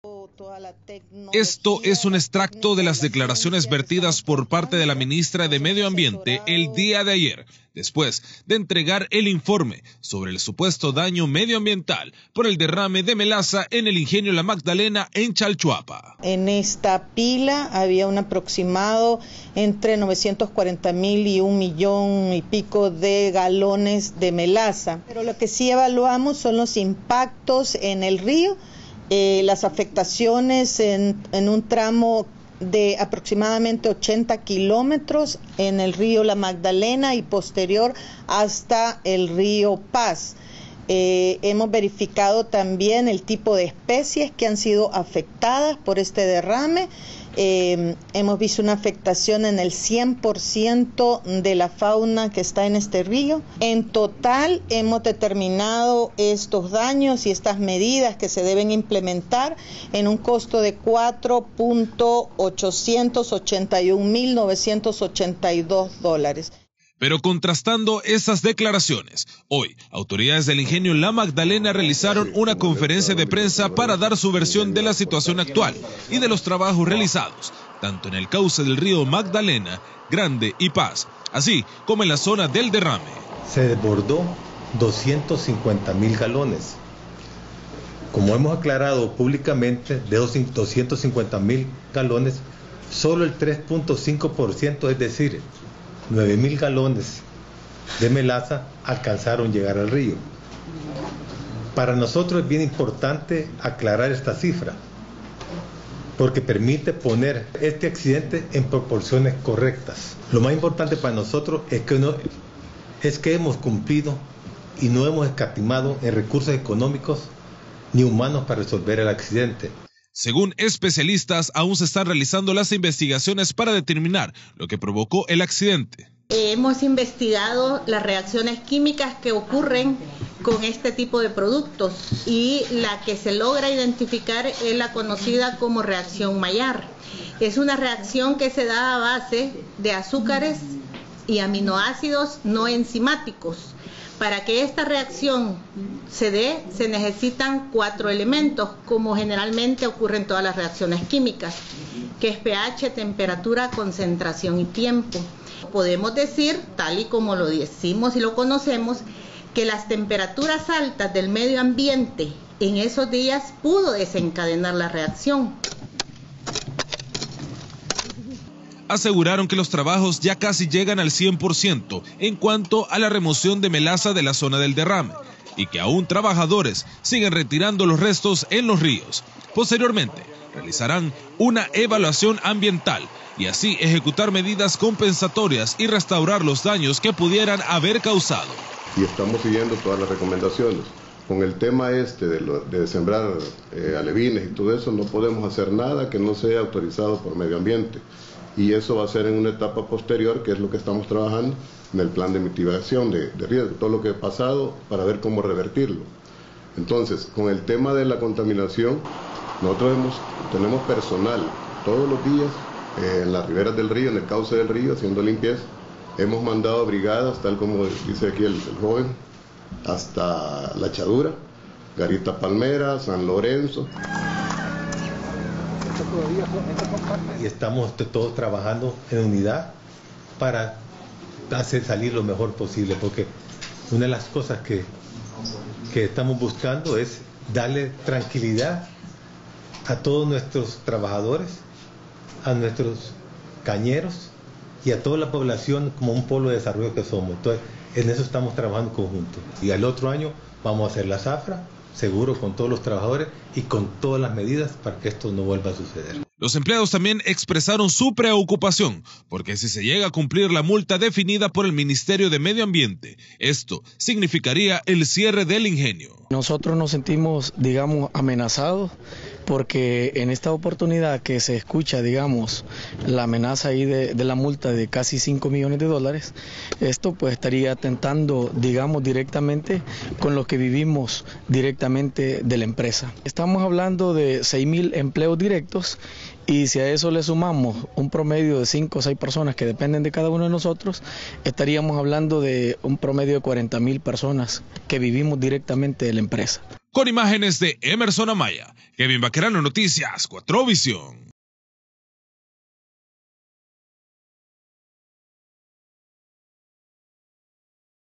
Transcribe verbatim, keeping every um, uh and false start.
Esto es un extracto de las declaraciones vertidas por parte de la ministra de Medio Ambiente el día de ayer, después de entregar el informe sobre el supuesto daño medioambiental por el derrame de melaza en el ingenio La Magdalena en Chalchuapa. En esta pila había un aproximado entre novecientos cuarenta mil y un millón y pico de galones de melaza, pero lo que sí evaluamos son los impactos en el río. Eh, las afectaciones en, en un tramo de aproximadamente ochenta kilómetros en el río La Magdalena y posterior hasta el río Paz. Eh, hemos verificado también el tipo de especies que han sido afectadas por este derrame. Eh, hemos visto una afectación en el cien por ciento de la fauna que está en este río. En total hemos determinado estos daños y estas medidas que se deben implementar en un costo de cuatro millones ochocientos ochenta y un mil novecientos ochenta y dos dólares. Pero contrastando esas declaraciones, hoy autoridades del ingenio La Magdalena realizaron una conferencia de prensa para dar su versión de la situación actual y de los trabajos realizados, tanto en el cauce del río Magdalena, Grande y Paz, así como en la zona del derrame. Se desbordó doscientos cincuenta mil galones. Como hemos aclarado públicamente, de esos doscientos cincuenta mil galones, solo el tres punto cinco por ciento, es decir, nueve mil galones de melaza alcanzaron a llegar al río. Para nosotros es bien importante aclarar esta cifra, porque permite poner este accidente en proporciones correctas. Lo más importante para nosotros es que, no, es que hemos cumplido y no hemos escatimado en recursos económicos ni humanos para resolver el accidente. Según especialistas, aún se están realizando las investigaciones para determinar lo que provocó el accidente. Hemos investigado las reacciones químicas que ocurren con este tipo de productos y la que se logra identificar es la conocida como reacción Maillard. Es una reacción que se da a base de azúcares y aminoácidos no enzimáticos. Para que esta reacción se dé, se necesitan cuatro elementos, como generalmente ocurre en todas las reacciones químicas, que es pH, temperatura, concentración y tiempo. Podemos decir, tal y como lo decimos y lo conocemos, que las temperaturas altas del medio ambiente en esos días pudo desencadenar la reacción. Aseguraron que los trabajos ya casi llegan al cien por ciento en cuanto a la remoción de melaza de la zona del derrame y que aún trabajadores siguen retirando los restos en los ríos. Posteriormente, realizarán una evaluación ambiental y así ejecutar medidas compensatorias y restaurar los daños que pudieran haber causado. Y estamos siguiendo todas las recomendaciones. Con el tema este de, lo, de sembrar eh, alevines y todo eso, no podemos hacer nada que no sea autorizado por medio ambiente. Y eso va a ser en una etapa posterior, que es lo que estamos trabajando en el plan de mitigación de, de riesgo, todo lo que ha pasado para ver cómo revertirlo. Entonces, con el tema de la contaminación, nosotros hemos, tenemos personal todos los días eh, en las riberas del río, en el cauce del río, haciendo limpieza. Hemos mandado brigadas, tal como dice aquí el, el joven, hasta La Echadura, Garita Palmera, San Lorenzo. Y estamos todos trabajando en unidad para hacer salir lo mejor posible, porque una de las cosas que, que estamos buscando es darle tranquilidad a todos nuestros trabajadores, a nuestros cañeros y a toda la población como un polo de desarrollo que somos. Entonces, en eso estamos trabajando en conjunto. Y al otro año vamos a hacer la zafra, seguro, con todos los trabajadores y con todas las medidas para que esto no vuelva a suceder. Los empleados también expresaron su preocupación, porque si se llega a cumplir la multa definida por el Ministerio de Medio Ambiente, esto significaría el cierre del ingenio. Nosotros nos sentimos, digamos, amenazados, porque en esta oportunidad que se escucha, digamos, la amenaza ahí de, de la multa de casi cinco millones de dólares, esto pues estaría atentando, digamos, directamente con lo que vivimos directamente de la empresa. Estamos hablando de seis mil empleos directos y si a eso le sumamos un promedio de cinco o seis personas que dependen de cada uno de nosotros, estaríamos hablando de un promedio de cuarenta mil personas que vivimos directamente de la empresa. Con imágenes de Emerson Amaya, Kevin Baquerano, Noticias cuatro Visión.